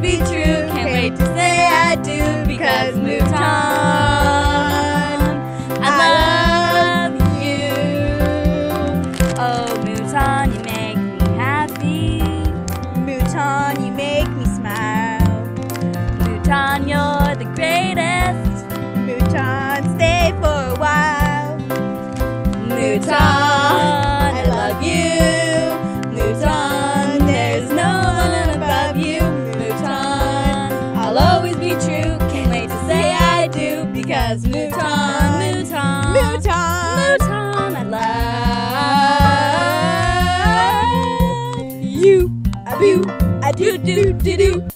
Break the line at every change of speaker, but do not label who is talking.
be true. Can't wait to say I do, because Mouton, I love you. Oh, Mouton, you make me happy.
Mouton, you make me smile.
Mouton, you're the greatest.
Mouton, stay for a while.
Mouton, I love you. Mouton, there's no one above you. Mouton, I'll always be true. Can't wait to say I do, because Mouton, Mouton,
Mouton,
Mouton, I love you.
I do,
Do do do do.